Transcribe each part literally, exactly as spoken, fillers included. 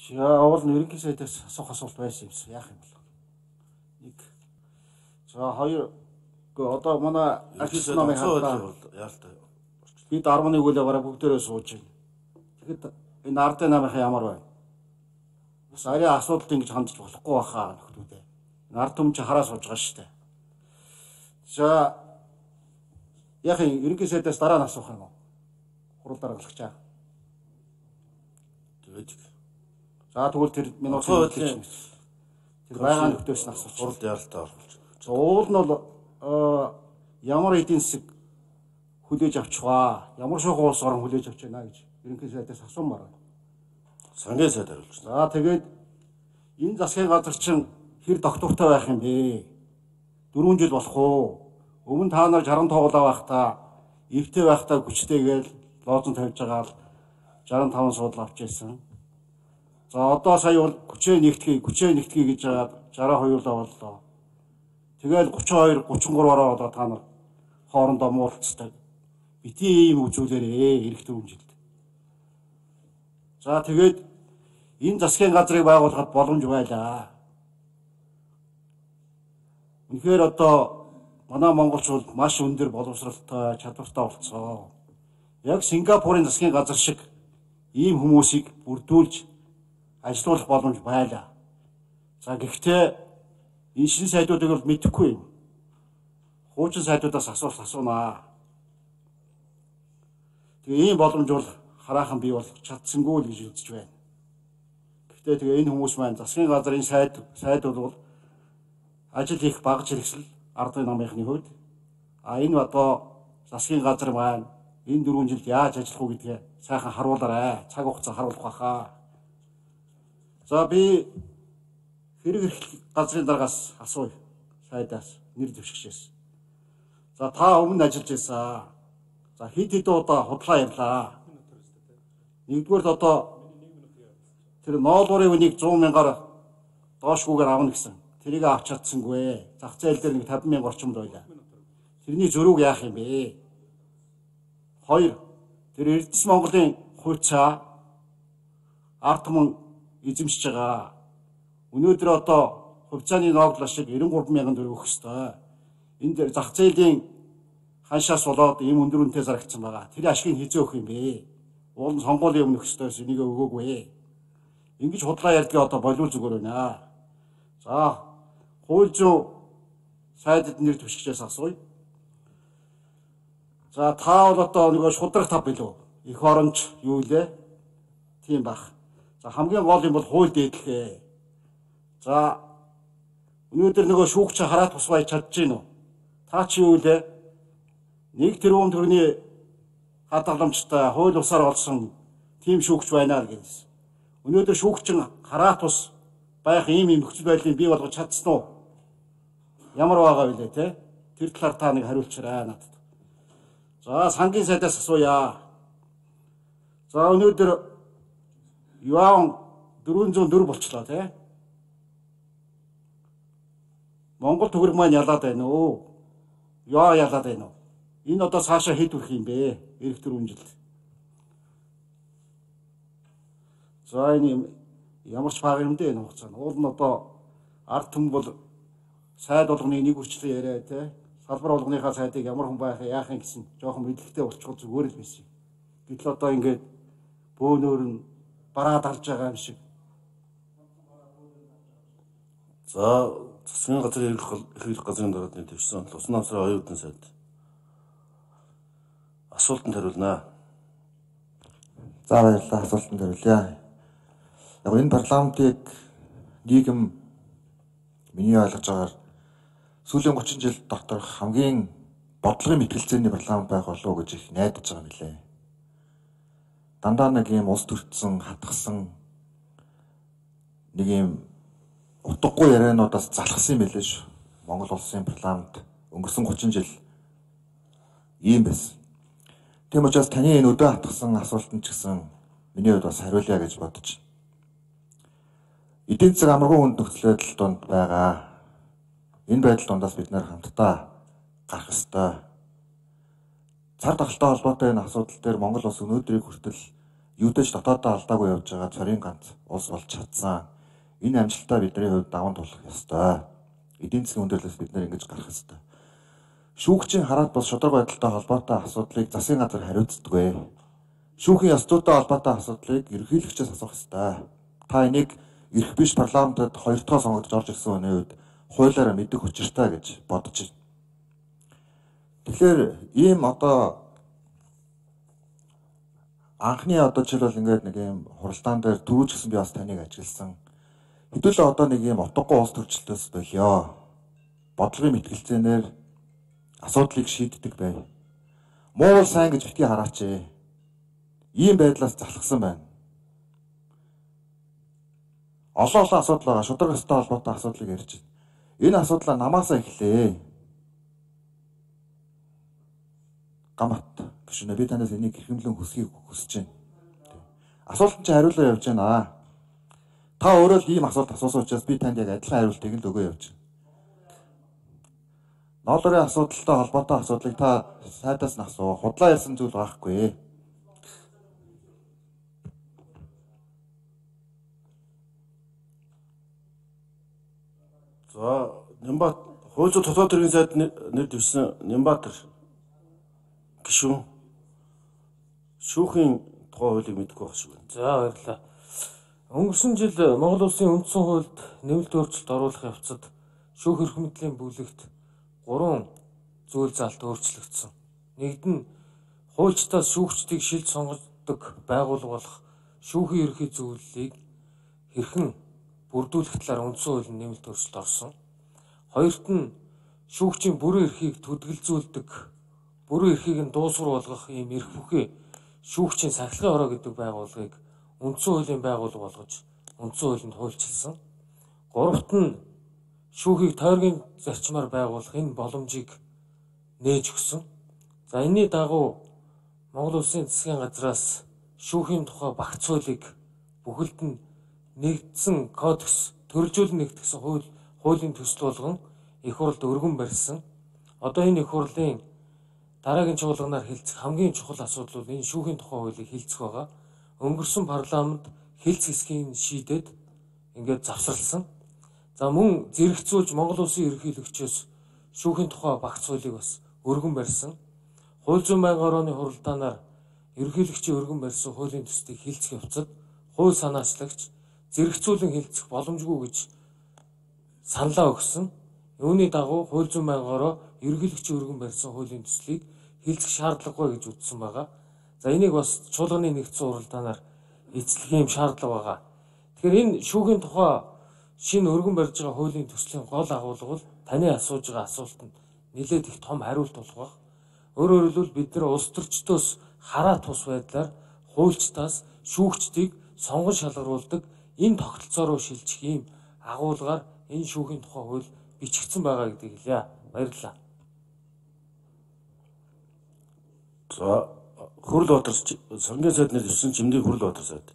За уул нь ерөнхий сайдаас асуух асуулт байсан юмсан. Яах юм бол. Нэг. За хоёр одоо манай ажил намын хатаа яалтай. Бид арван нэг үйл яваараа бүгдээрээ сууж байна. Тэгэхэд энэ ардын намынхаа ямар байна? Бас арай асуудалт ингэж хандж болохгүй баха нөхдүүдээ. Энэ ард түмч хараа сууж байгаа шүү дээ. За яах юм ерөнхий сайдаас дараа нь асуух юм уу? Хурал даргалагчаа. Тэгээд за тэгвэл тэр минут хөдөлгөөн тэр байгаа нөхдөс нь асууж хурал яралтай оруулж. Уул нь бол ямар эдийн засаг хүлээж авчих ба ямар шоугын улс орон хүлээж авч байна гэж ерөнхий сайдаас асуумаар байна. Сангийн сайд хариулж. За тэгээд энэ засгийн газар чинь хэр доктортой байх юм бэ? Дөрвөн жил болох уу? Өмнө та нар жарган тоглоо байхдаа эвтэй байхдаа хүчтэйгээл лоозон тавьж байгаа л шестьдесят пять суудл авч ирсэн. За одоо сая бол хүчээ нэгтгэе, хүчээ нэгтгэе гэж жаад шестьдесят two л боллоо. Тэгэл thirty-two, thirty-three-ороо одоо та нар хоорондоо муулцдаг. Бити ийм үзүүлээрээ эх дөрвөн жилд. За тэгээд энэ засгийн газрыг байгуулахад боломж байлаа. Үнэхээр одоо манай монголчууд маш өндөр боловсралтай, чадвартай болцсон. Яг Сингапурын засгийн газар шиг ийм хүмүүсийг бүрдүүлж ажилуулах боломж байлаа. За гэхдээ энэ шин сайдуудыг бол мэдэхгүй юм. Хуучин сайдуудаас асуулт асуунаа. Тэгээ ийм боломж бол хараахан бий болох чадсангүй л гэж үзэж байна. Гэхдээ тэгээ энэ хүмүүс маань засгийн газрын сайд сайдууд бол ажил хийх багж хэрэгсэл ардын намынхны хувьд а энэ одоо засгийн газар маань энэ дөрвөн жилд яаж ажиллах уу гэдгээ сайхан харуулаарай. Цаг хугацаа харуулах байхаа. За би хэрэг эрхлэх газрын дараагаас асууя. Сайдаас нэр дэвшигчээс. За та өмнө ажиллаж байсан. За хэд хэд удаа худлаа явлаа. Нэгдүгээр л одоо тэр ноолуурын үнийг one hundred мянгаар доошгүйгээр авна гэсэн. Тэрийг авч чадсангүй. Зах зээл дээр нэг fifty мянга орчимд байлаа. Тэрний зөрүүг яах юм бэ? Хоёр. Тэр Эрдэс Монголын хуйцаа ард түмэн эзэмшиж байгаа. Өнөөдөр одоо хувьцааны ногдлол шиг ninety-three мянган төгрөг өгөх ёстой. Энэ дээр зах зээлийн ханшаас болоод ийм өндөр үнэтэй зарагдсан байгаа. Тэр ашгийг хизээ өгөх юм бэ? Уул нь сонгуулийн өмнө өгөх ёстой энийг өгөөгүй. Ингэж худлаа ярьдгийг одоо болиул зүгээр байна. За хууль зүйн сайдд нэр дэвшигчээс асууя. За та бол одоо нөгөө шудраг тав билүү? Их оронч юу лээ? Тийм бах. За хамгийн гол юм бол хууль дээдлээ. За өнөөдөр нөгөө шүүгч хараад тусгай чадж гин үү? Та чи юу лээ? Нэг тэрбум төгрөгийн хадгаламжтай хууль усаар олсон тийм шүүгч байна л гэсэн. Өнөөдөр шүүгчин хараад тус байх ийм юм нөхцөл байдлыг бий болгож чадсан уу? Ямар байгаа вэ те? Тэр талаар та нэг хариулчаарай надад. За сангийн сайдаас асууя. За өнөөдөр юан four oh four болчлоо те. Монгол төгрөг маань ялаад байна уу? Яа ялаад байна уу? Энэ одоо цаашаа хэд хүрэх юм бэ? Ирэх дөрвөн жилд. За энэ ямар ч бага юм дээ энэ хугацаанд. Уул нь одоо ард түмэн бол сайд болгоныг нэг үрчлээ яриа те. Салбар болгоныхаа сайдыг ямар хүн байх яах юм гэсэн жоохон мэдлэгтэй болчихвол зүгээр л байсан. Гэтэл одоо ингээд бөөнөр нь бараад алж байгаа юм шиг. За засгийн газрын эрх газрын дарааны төвшсөн Усан намсрын оюутан сайд асуултанд хариулнаа. За баярлалаа асуултанд хариулъя. Яг энэ парламентыг нийгэм миний ойлгож байгаагаар сүүлийн thirty жил доторх хамгийн бодлогын мэтгэлцээний парламент байх болов уу гэж их найдаж байгаа нэлээ. Дандаа нэг юм улс төрчсөн, хатгсан нэг юм утгагүй яриануудаас залхсан юм билээ шүү. Монгол улсын парламент өнгөрсөн thirty жил ийм байсан. Тийм учраас таны энэ өдөө хатгсан асуултанд ч гэсэн миний хувьд бас хариулъя гэж бодож байна. Эдийн засаг амаргүй хүнд нөхцөл байдал донд байгаа. Энэ байдал дондаас бид нэр хамтдаа гарах ёстой. Цар тахалтай холбоотой энэ асуудал дээр Монгол улс өнөөдрийг хүртэл юудэч дотоодоо алдаагүй явж байгаа цорын ганц улс болж чадсан. Энэ амжилтаа бидний хувьд даван туулах ёстой. Эдийн засгийн өндөрлөөс бид нэр ингэж гарах ёстой. Шүүгчийн хараат бос шударга байдалтай холбоотой асуудлыг засгийн газар хариуцдаггүй. Шүүхийн ёс зүйтэй холбоотой асуудлыг ерөнхийлөгчөөс асуух ёстой. Та энийг эрх биш парламентод хоёр дахь сонгогдож орж ирсэн хүний үед хуулиараа мэдэх учиртай гэж бодож байна. Тэгэхээр ийм одоо анхны одоо жишээлбэл ингээд нэг юм хуралдаан дээр түрүүч гэсэн би бас таныг ажигласан. Хэдүүлээ одоо нэг юм утгагүй улс төрчлөлтөөс болёо. Бодлогын мэтгэлцээнээр асуудлыг шийддэг бай. Муу бол сайн гэж битгий хараач ээ. Ийм байдлаас залхсан байна. Олон олон асуудал байгаа. Шударга ёстой холбоотой асуудлыг ярьж байна. Энэ асуудлаа намаасаа эхлэе. Гамбат гişүнэ би танаас энийг хэрхэмлэн хүсхийг хүсэж байна. Асуултанд чи хариулаа явж байна. Та өөрөө л ийм асуулт асуусан учраас би танд яг адилхан хариултыг л өгөө явж байна. Ноолрын асуудалтай холбоотой асуудлыг та сайдаас нь асуу. Худлаа ярьсан зүйл байхгүй. За, Нямбат хууль зүйн дотоод хэргийн сайд нэр дэвсэн Нямбатар гишүүн шүүхийн тухай хуулийг мэдэхгүй байх шиг байна. За баярлалаа. Өнгөрсөн жил Монгол Улсын үндсэн хуульд нэмэлт өөрчлөлт оруулах явцад шүүх эрх мэдлийн бүлэгт гурван зүйл заалт өөрчлөгдсөн. Нэгд нь хуульчдаас шүүгчдийг шилж сонгодог байгууллага болох шүүхийн ерхий зөвлөлийг хэрхэн бүрдүүлэх талаар үндсэн хуулинд нэмэлт өөрчлөлт орсон. Хоёрт нь шүүгчийн бүрэн эрхийг төдөлзүүлдэг, бүрэн эрхийг нь дуусгар болгох ийм эрх бүхий шүүгчийн сахилгын хороо гэдэг байгууллагыг үндсэн хуулийн байгууллага болгож үндсэн хуулинд хуульчилсан. Гуравт нь шүүхийг тойргийн зарчмаар байгуулах энэ боломжийг нээж өгсөн. За энэний дагуу Монгол Улсын засгийн газраас шүүхийн тухай багц хуулийг бүхэлд нь нэгдсэн кодекс, төрөлжүүлэн нэгтгэсэн хууль, хуулийн төсөл болгон их хурлд өргөн барьсан. Одоо энэ их хурлын дараагийн чуулганаар хэлцэх хамгийн чухал асуудал бол энэ шүүхийн тухай хуулийг хэлцэх байгаа. Өнгөрсөн парламент хэлц хэсгийг шийдээд ингээд завсарласан. За мөн зэрэгцүүлж Монгол Улсын ерөнхийлөгчөөс шүүхийн тухай багц хуулийг бас өргөн барьсан. Хууль зүйн байнгын орооны хуралдаанаар ерөнхийлөгчийн өргөн барьсан хуулийн төслийг хэлцэх явцад хууль санаачлагч зэрэгцүүлэн хэлцэх боломжгүй гэж саналаа өгсөн. Үүний дагуу хууль зүйн байнгын ороо ерөнхийлөгчийн өргөн барьсан хуулийн төслийг хэлцэх шаардлагагүй гэж үзсэн байгаа. За энийг бас чуулганы нэгдсэн уралдаанаар эзлэх юм шаардлага байгаа. Тэгэхээр энэ шүүхийн тухай шинэ өргөн барьж байгаа хуулийн төслийн гол агуулга бол таны асууж байгаа асуултанд нэлээд их том хариулт болох баг. Өөрөөр хэлбэл бид нар улс төрчдөөс хараа тус байдлаар хуульчдаас шүүгчдийг сонгон шалгаруулдаг энэ тогтолцоо руу шилжих ийм агуулгаар энэ шүүхийн тухай хууль бичигдсэн байгаа гэдгийг хэлье. Баярлалаа. За, Хүрэл Батар сангийн сайд нэр дэвсэн Жимдийн Хүрэл Батар сайд.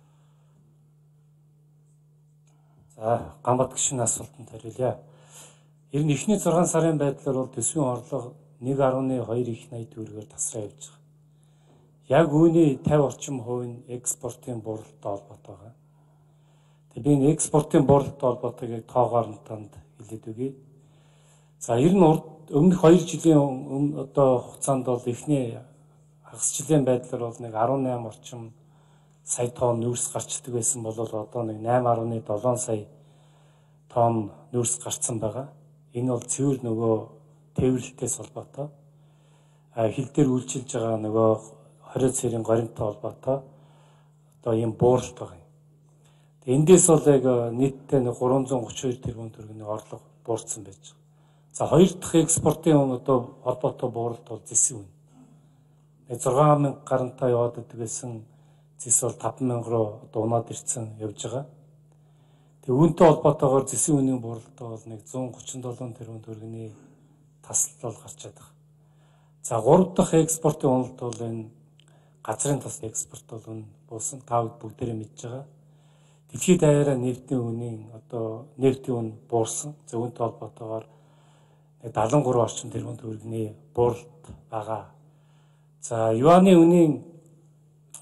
За, Гамбат гишүүн асуултанд хариулъя. Ер нь эхний зургаан сарын байдлаар бол төсвийн орлого нэг гаруй хоёр их найд төгрөгөөр тасраа явж байгаа. Яг үүний пятьдесят орчим хувь нь экспортын бууралтай холбоотой байгаа. Тэгээ би энэ экспортын бууралтай холбоотойг яг тоогоор нь танд хэлээд өгье. За ер нь өмнөх хоёр жилийн өмнө одоо хугацаанд бол эхний хагас жилийн байдлаар бол нэг дөрвөн орчим сая тонн нүүрс гарчдаг байсан бол одоо нэг найман гаруй сая тонн нүүрс гарцсан байгаа. Энэ бол цэвэр нөгөө тээвэрлэлтээс холбоотой. А хил дээр үйлчилж байгаа нөгөө хориод сэрийн горимтой холбоотой одоо ийм бууралт байгаа юм. Тэгээ эндээс бол яг нийтдээ нэг гурван зуун гурван хоёр тэрбум төгрөгийн орлого буурсан байж байгаа. За хоёр дахь экспортын одоо холбоотой бууралт бол зэсийн үн. нэг зургаан мянга гарантай яваад идэг байсан зэс бол таван мянга руу одоо унаад ирсэн явж байгаа. Тэгээ үүнтэй холбоотойгоор зэсийн үнийн бууралтай бол нэг зуун гучин долоо тэрбум төгрөгийн тасалт бол гарч чадах. За гурав дахь экспортын уналт бол энэ газрын тас экспорт бол энэ буусан тав бүгдээрээ мэдж байгаа. Дэлхийд даяараа нефтийн үнийн одоо нефтийн үн буурсан. За үүнтэй холбоотойгоор дагалан гурван орчим тэрбум төгрөгийн бууралт байгаа. За юаны үнийн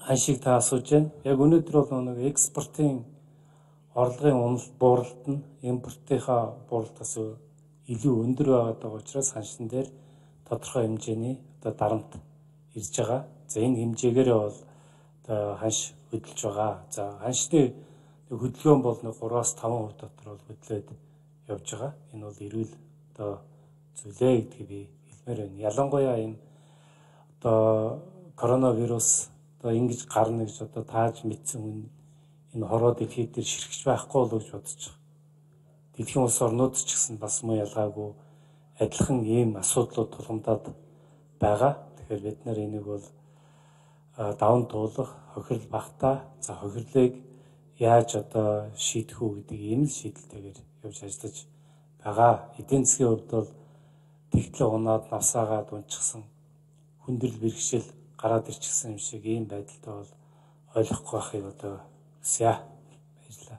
ханшийг та асууж байна. Яг өнөөдөр бол нэг экспортын орлогын уналт бууралт нь импортынхаа бууралтаас илүү өндөр байгаа учраас ханшин дээр тодорхой хэмжээний одоо дарамт ирж байгаа. За энэ хэмжээгээр бол одоо ханш хөдөлж байгаа. За ханшны хөдөлгөөн бол нэг гураас таван хувь дотор бол хөдлөөд явж байгаа. Энэ бол эрүүл одоо зүйлээ гэдгийг би хэлмээр байна. Ялангуяа энэ одоо коронавирус одоо ингэж гарна гэж одоо тааж мэдсэн хүн энэ хороо дэлхийд дээр ширхэж байхгүй болов гэж бодож байгаа. Дэлхийн улс орнууд ч гэсэн бас муу ялгаагүй адилхан ийм асуудлууд тулгамдаад байгаа. Тэгэхээр бид нар энийг бол даван туулах, хохирол багтаа, за хохирлыг яаж одоо шийдэх үү гэдэг ийм л шийдэлтэйгээр явж ажиллаж байгаа. Эдийн засгийн хувьд бол тэгтлээ унаад навсаагаад унчихсан хүндрэл бэрхшээл гараад ирчихсэн юм шиг ийм байдалтай бол ойлгохгүй байхыг одоо хүсье. Баярлалаа.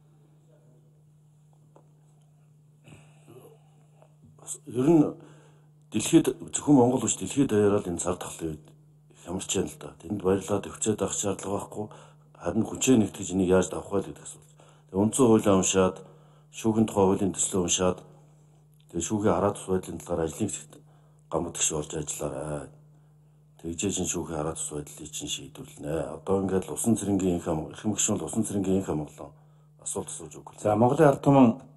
Ер нь дэлхийд зөвхөн Монгол биш дэлхийд даяараа энэ цар тахлын үед хямарч байна л да. Тэнд баярлаад өвчөөд авах шаардлага байхгүй. Харин хүчээ нэгтгэж энийг яаж давах вэ гэдэг асуулт. Тэгээ үндсэн хуулиа уншаад, шүүхийн тухай хуулийн төслөө уншаад, тэгээ шүүхийн хараа тус байдлын талаар ажлын хэсэгт гамбат гişи орж ажиллаарай. Тэгжээжин шүүхийн хараа тус байдлыг чинь шийдвэрлэнэ. Одоо ингээд усан цэрэнгийн их хам их мэгшүүл усан цэрэнгийн их хамгаалал асуулт асууж өгөх. За Монголын ард түмэн